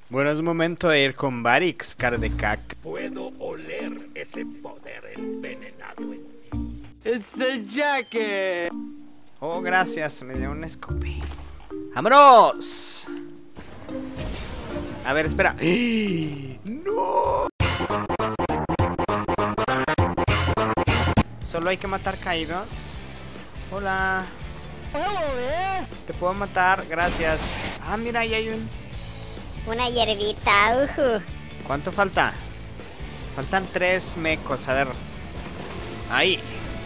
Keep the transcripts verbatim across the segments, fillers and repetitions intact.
Bueno, es momento de ir con Varix, cara de cac. Puedo oler ese poder envenenado en ti. It's the jacket. Oh, gracias, me dio un escope. ¡Vámonos! A ver, espera. ¡No! Solo hay que matar caídos. Hola. Te puedo matar, gracias. Ah, mira, ahí hay un... Una hierbita, uhu. ¿Cuánto falta? Faltan tres mecos, a ver. Ahí.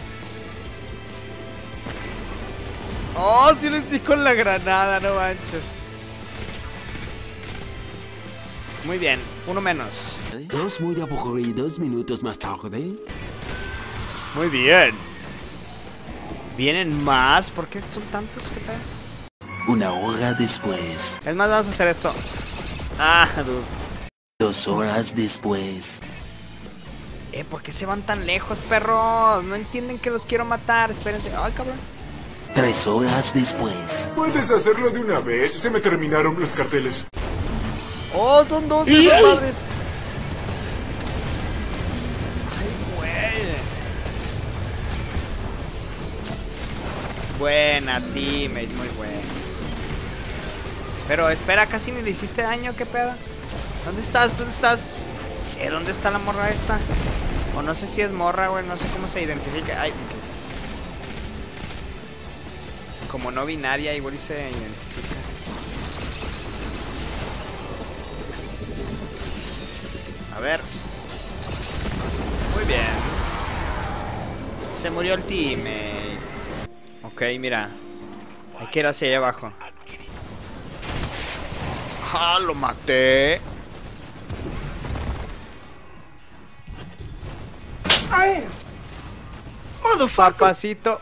Oh, sí les di con la granada, no manches. Muy bien, uno menos. Dos muy aburridos minutos más tarde. Muy bien. ¿Vienen más? ¿Por qué son tantos? ¿Qué tal? Una hora después. Es más, vamos a hacer esto. Ah, dude. Dos horas después. Eh, ¿por qué se van tan lejos, perros? No entienden que los quiero matar. Espérense. Ay, cabrón. Tres horas después. ¿Puedes hacerlo de una vez? Se me terminaron los carteles. Oh, son dos de esos padres. Ay, güey. Buena teammate, muy buena. Pero espera, casi ni le hiciste daño, ¿qué pedo? ¿Dónde estás? ¿Dónde estás? Eh, ¿dónde está la morra esta? O no sé si es morra, güey, no sé cómo se identifica. Ay, ok. Como no binaria, igual y se identifica. A ver. Muy bien. Se murió el teammate. Ok, mira. Hay que ir hacia allá abajo. ¡Ah, lo maté! ¡Ay! Motherfucker. Papacito.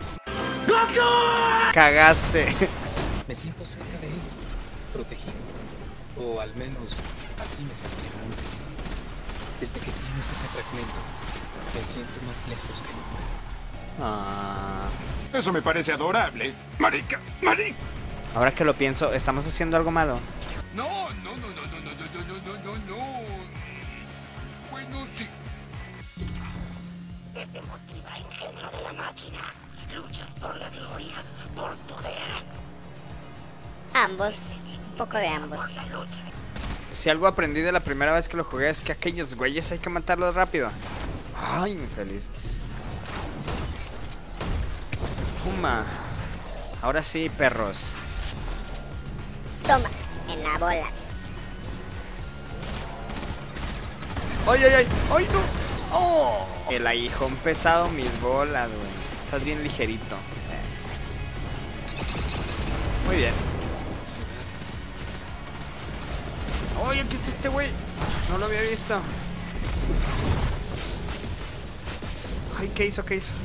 Cagaste. Me siento cerca de él, protegido. O al menos así me sentía antes. Desde que tienes ese fragmento, me siento más lejos que nunca. Ah. Eso me parece adorable. Marica, marica. Ahora que lo pienso, ¿estamos haciendo algo malo? No, no, no, no, no, no, no, no, no, no, no. Bueno, sí. Te motiva engendro de la máquina. Luchas por la gloria, por poder. Ambos, un poco de ambos. Si algo aprendí de la primera vez que lo jugué es que aquellos güeyes hay que matarlos rápido. Ay, infeliz. Puma. Ahora sí, perros. Toma, en la bola. ¡Ay, ay, ay! ¡Ay, no! ¡Oh! El aguijón pesado, mis bolas, güey. Estás bien ligerito. Muy bien. ¡Ay, aquí está este güey! No lo había visto. Ay, ¿qué hizo? ¿Qué hizo?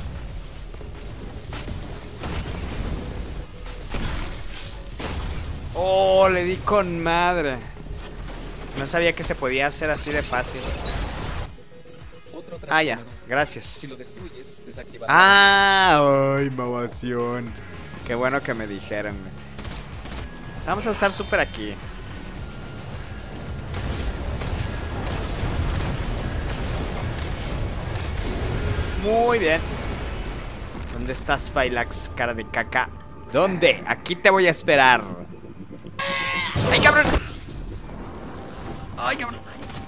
¡Oh! Le di con madre. No sabía que se podía hacer así de fácil. Ah, ya, gracias. Si lo destruyes, desactivará. Ah, ay, mamación. Qué bueno que me dijeron. Vamos a usar super aquí. Muy bien. ¿Dónde estás, Phylax, cara de caca? ¿Dónde? Aquí te voy a esperar. ¡Ay, cabrón! ¡Ay, cabrón!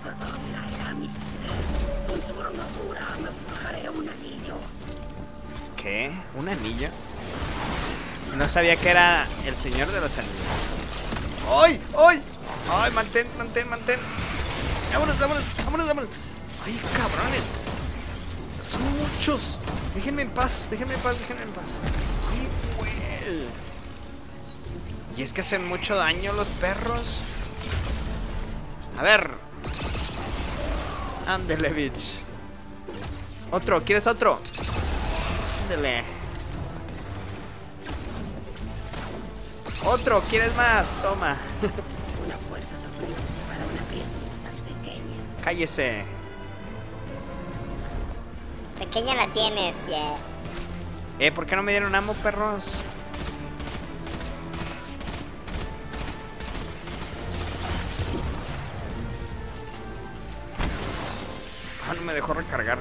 ¿Qué? ¿Un anillo? No sabía que era el señor de los anillos. ¡Ay! ¡Ay! ¡Ay! Mantén, mantén, mantén. Vámonos, vámonos, vámonos, vámonos. ¡Ay, cabrones! Son muchos. Déjenme en paz, déjenme en paz, déjenme en paz. ¡Ay, güey! Y es que hacen mucho daño los perros. A ver. Ándele, bitch. Otro, ¿quieres otro? Ándele. Otro, ¿quieres más? Toma. Una fuerza sorprendente para una criatura tan pequeña. Cállese. Pequeña la tienes, yeah. Eh, ¿por qué no me dieron ammo, perros? no me dejó recargar.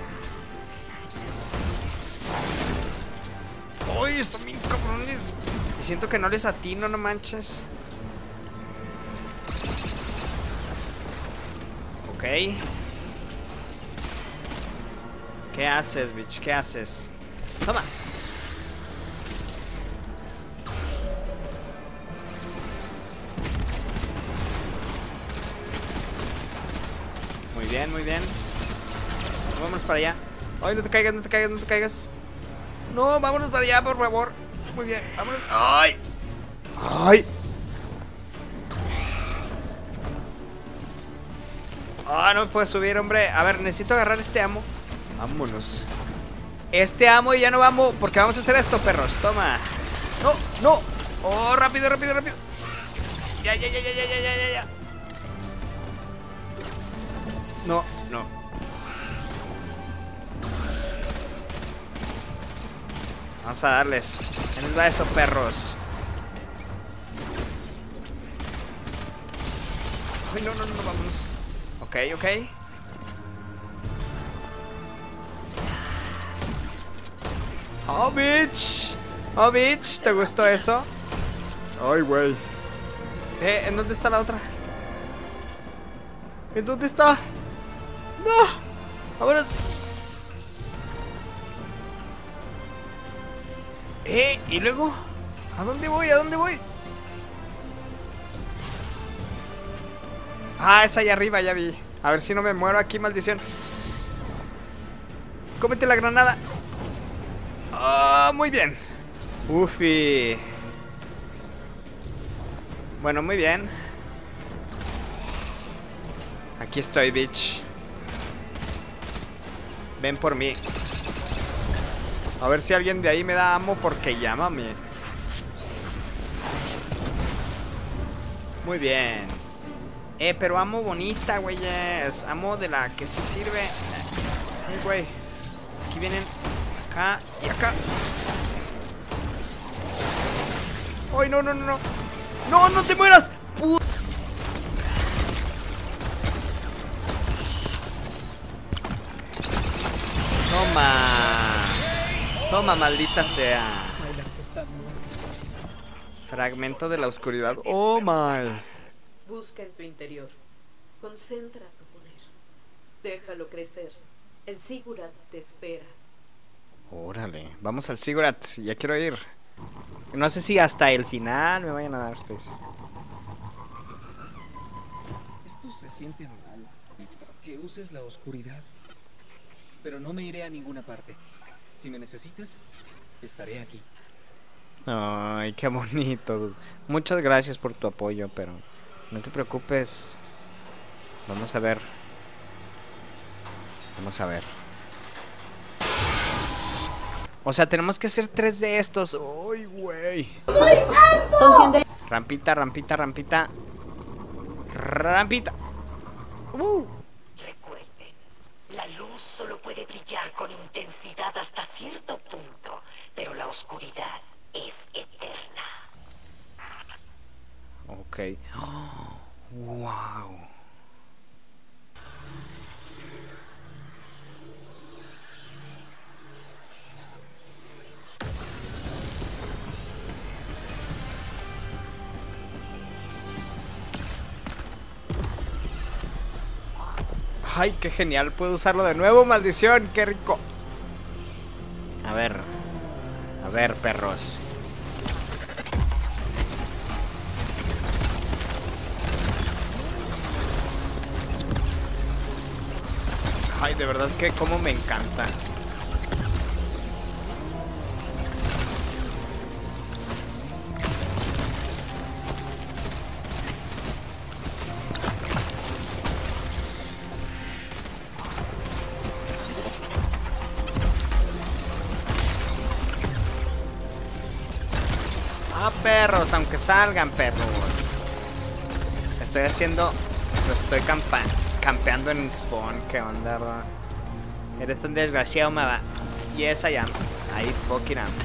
¡Uy! Son bien cabrones. Y siento que no les atino, no manches. Ok. ¿Qué haces, bitch? ¿Qué haces? Toma. Muy bien, muy bien. Vámonos para allá. Ay, no te caigas, no te caigas, no te caigas. No, vámonos para allá, por favor. Muy bien, vámonos. ¡Ay! ¡Ay! Ah, no me puedo subir, hombre. A ver, necesito agarrar este amo. Vámonos. Este amo y ya no vamos. Porque vamos a hacer esto, perros. Toma. No, no. Oh, rápido, rápido, rápido. Ya, ya, ya, ya, ya, ya, ya, ya. No, no. Vamos a darles. ¿Qué les va eso, perros? Ay, no, no, no, vámonos. Ok, ok. Oh, bitch. Oh, bitch. ¿Te gustó eso? Ay, güey. Eh, ¿en dónde está la otra? ¿En dónde está? No. Vámonos. Eh, ¿y luego? ¿A dónde voy? ¿A dónde voy? Ah, es allá arriba, ya vi. A ver si no me muero aquí, maldición. Cómete la granada. Ah, muy bien. Ufi. Bueno, muy bien. Aquí estoy, bitch. Ven por mí. A ver si alguien de ahí me da amo porque llámame. Muy bien. Eh, pero amo bonita, güeyes. Amo de la que sí sirve. Ay, güey. Aquí vienen. Acá y acá. Ay, no, no, no, no. No, no te mueras. Puta. Toma. Toma, maldita sea. Fragmento de la oscuridad. Oh, my. Busca en tu interior. Concentra tu poder. Déjalo crecer. El Ziggurat te espera. Órale. Vamos al Ziggurat. Ya quiero ir. No sé si hasta el final me vayan a dar ustedes. Esto se siente mal. Que uses la oscuridad. Pero no me iré a ninguna parte. Si me necesitas, estaré aquí. Ay, qué bonito. Muchas gracias por tu apoyo, pero no te preocupes. Vamos a ver. Vamos a ver. O sea, tenemos que hacer tres de estos. Uy, güey. Rampita, rampita, rampita. Rampita. Uh. Recuerden, la luz solo puede brillar con intensidad hasta cierto punto, pero la oscuridad es eterna. Ok. Oh, wow. Ay, qué genial. Puedo usarlo de nuevo, maldición. Qué rico. A ver. A ver, perros. Ay, de verdad que como me encanta. Ah, perros, aunque salgan, perros. Estoy haciendo... Lo estoy campa campeando en spawn. ¿Qué onda, bro? Eres un desgraciado, mava. Yes, I am. I fucking am.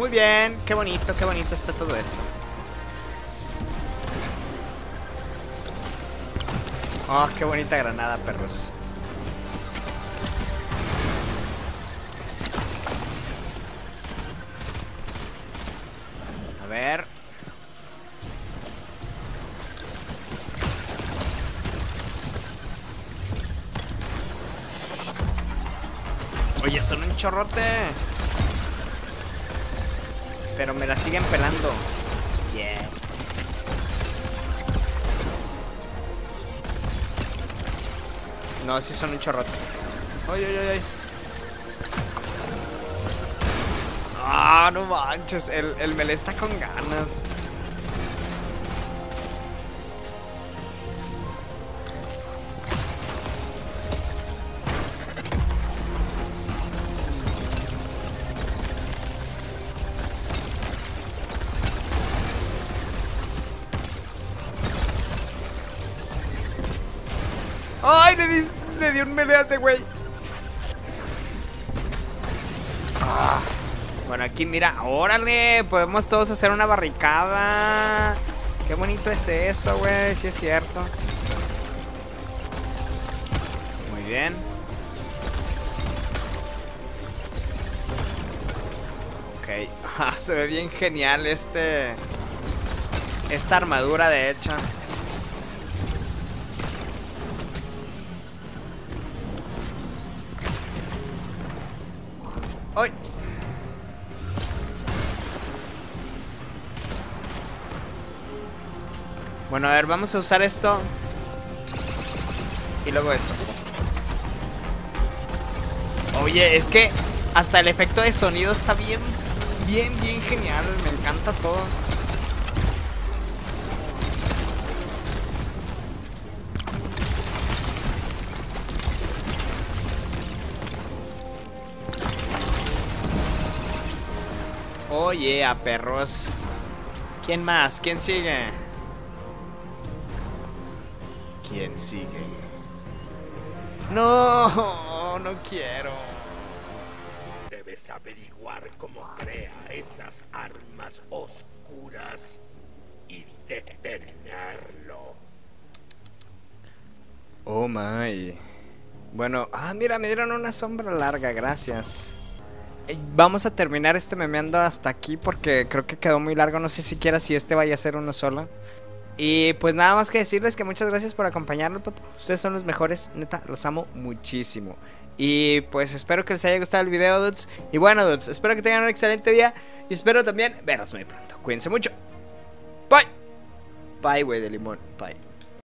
Muy bien, qué bonito, qué bonito está todo esto. Oh, qué bonita granada, perros. A ver. Oye, son un chorrote. Pero me la siguen pelando. Yeah. No, sí son un chorrote. Ay, ay, ay, ay. Ah, no manches. El, el melee está con ganas. ¡Ay! Le di, le di un melee a ese güey. Ah. Bueno, aquí mira, órale, podemos todos hacer una barricada. Qué bonito es eso, güey, sí es cierto. Muy bien. Ok, ah, se ve bien genial este esta armadura, de hecho. ¡Ay! Bueno, a ver, vamos a usar esto. Y luego esto. Oye, es que hasta el efecto de sonido está bien, bien, bien genial. Me encanta todo. Oye, a perros. ¿Quién más? ¿Quién sigue? ¿Quién sigue? No, no quiero. Debes averiguar cómo crea esas armas oscuras y detenerlo. Oh my. Bueno, ah, mira, me dieron una sombra larga, gracias. Vamos a terminar este memeando hasta aquí porque creo que quedó muy largo. No sé siquiera si este vaya a ser uno solo. Y pues nada más que decirles que muchas gracias por acompañarnos, papu. Ustedes son los mejores, neta, los amo muchísimo. Y pues espero que les haya gustado el video, dudes. Y bueno, dudes, espero que tengan un excelente día. Y espero también veros muy pronto. Cuídense mucho. Bye. Bye, güey de limón. Bye.